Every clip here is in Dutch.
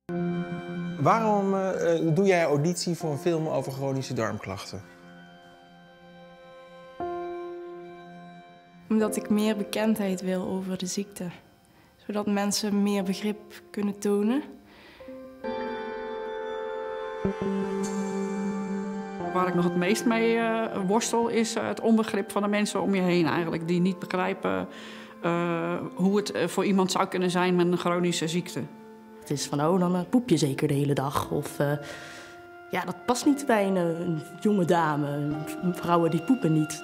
Waarom doe jij auditie voor een film over chronische darmklachten? Omdat ik meer bekendheid wil over de ziekte. Zodat mensen meer begrip kunnen tonen. Waar ik nog het meest mee worstel is het onbegrip van de mensen om je heen eigenlijk. Die niet begrijpen hoe het voor iemand zou kunnen zijn met een chronische ziekte. Het is van, oh, dan poep je zeker de hele dag. Of, ja, dat past niet bij een jonge dame. Vrouwen die poepen niet.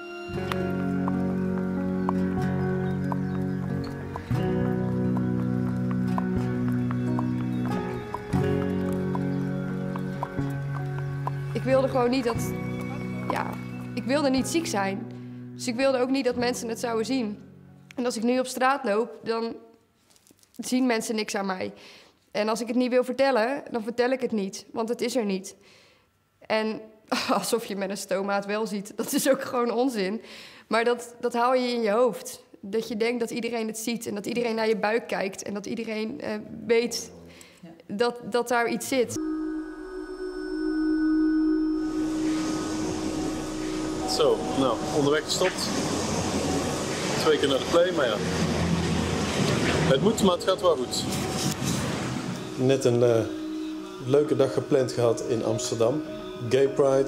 Ik wilde gewoon niet dat... Ja, ik wilde niet ziek zijn. Dus ik wilde ook niet dat mensen het zouden zien. En als ik nu op straat loop, dan zien mensen niks aan mij. En als ik het niet wil vertellen, dan vertel ik het niet. Want het is er niet. En alsof je met een stomaat wel ziet, dat is ook gewoon onzin. Maar dat haal je in je hoofd. Dat je denkt dat iedereen het ziet en dat iedereen naar je buik kijkt. En dat iedereen weet dat daar iets zit. Zo, nou, onderweg gestopt. 2 keer naar de play, maar ja. Het moet, maar het gaat wel goed. Net een leuke dag gepland gehad in Amsterdam. Gay Pride.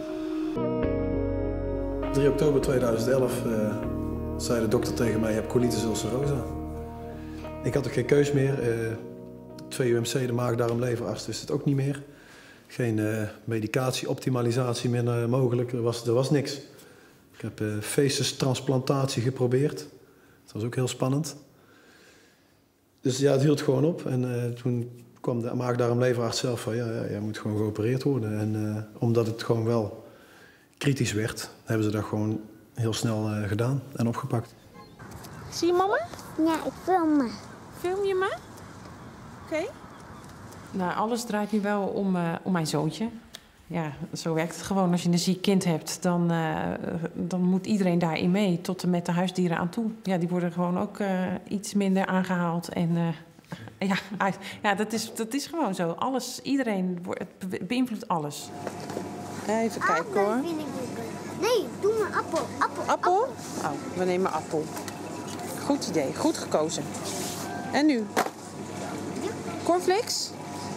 3 oktober 2011 zei de dokter tegen mij, je hebt colitis ulcerosa. Ik had ook geen keus meer. 2 UMC, de maag-darm-leverarts, wist het ook niet meer. Geen medicatie, optimalisatie meer mogelijk. Er was niks. Ik heb feestestransplantatie geprobeerd. Dat was ook heel spannend. Dus ja, het hield gewoon op. En toen kwam de maag-darm-leverarts zelf van, ja, jij moet gewoon geopereerd worden. En omdat het gewoon wel kritisch werd, hebben ze dat gewoon heel snel gedaan en opgepakt. Zie je mama? Ja, ik film me. Film je me? Oké. Nou, alles draait nu wel om mijn zoontje. Ja, zo werkt het gewoon. Als je een ziek kind hebt, dan moet iedereen daarin mee. Tot en met de huisdieren aan toe. Ja, die worden gewoon ook iets minder aangehaald. En ja, dat is gewoon zo. Alles, iedereen, het beïnvloedt alles. Even kijken hoor. Nee, doe maar appel. Appel? Oh, we nemen appel. Goed idee, goed gekozen. En nu? Cornflakes?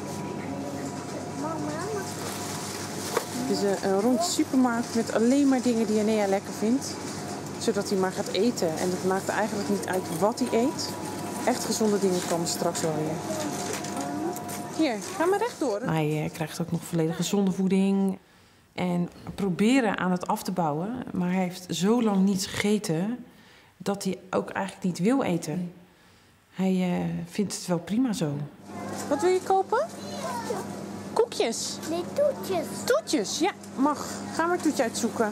Het is een rond supermarkt met alleen maar dingen die Enea lekker vindt. Zodat hij maar gaat eten. En het maakt eigenlijk niet uit wat hij eet. Echt gezonde dingen komen straks wel weer. Hier, ga maar rechtdoor. Hij krijgt ook nog volledig gezonde voeding. En proberen aan het af te bouwen. Maar hij heeft zo lang niets gegeten dat hij ook eigenlijk niet wil eten. Hij vindt het wel prima zo. Wat wil je kopen? Koekjes? Nee, toetjes. Toetjes, ja, mag. Ga maar een toetje uitzoeken.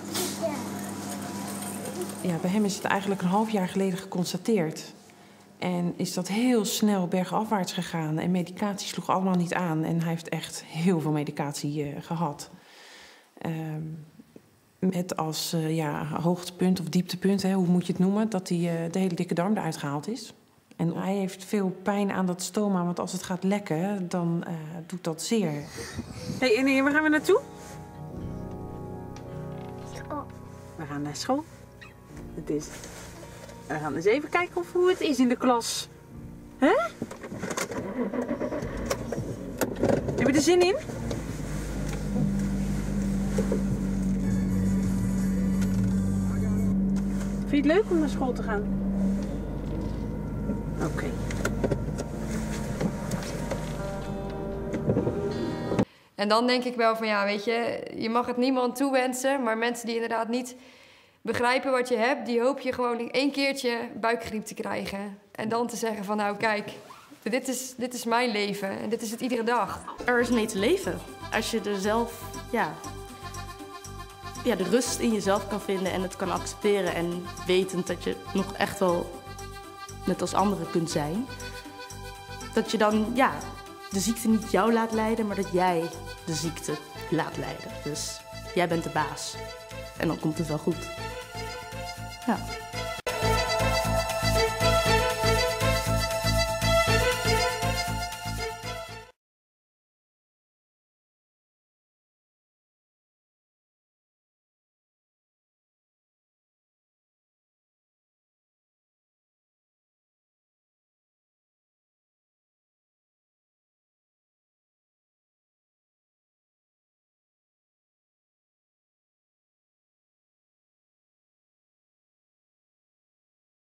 Ja, bij hem is het eigenlijk een half jaar geleden geconstateerd. En is dat heel snel bergafwaarts gegaan. En medicatie sloeg allemaal niet aan. En hij heeft echt heel veel medicatie gehad. Met als hoogtepunt of dieptepunt, hoe moet je het noemen, dat hij de hele dikke darm eruit gehaald is. En hij heeft veel pijn aan dat stoma, want als het gaat lekken, dan doet dat zeer. Hey, en waar gaan we naartoe? School. We gaan naar school. We gaan eens even kijken hoe het is in de klas. Hè? Heb je er zin in? Vind je het leuk om naar school te gaan? Oké. En dan denk ik wel van, ja, weet je mag het niemand toewensen, maar mensen die inderdaad niet begrijpen wat je hebt, die hoop je gewoon 1 keertje buikgriep te krijgen. En dan te zeggen van, nou kijk, dit is mijn leven en dit is het iedere dag. Er is mee te leven. Als je er zelf, de rust in jezelf kan vinden en het kan accepteren en wetend dat je nog echt wel net als anderen kunt zijn. Dat je dan, de ziekte niet jou laat leiden, maar dat jij de ziekte laat leiden. Dus jij bent de baas. En dan komt het wel goed. Ja.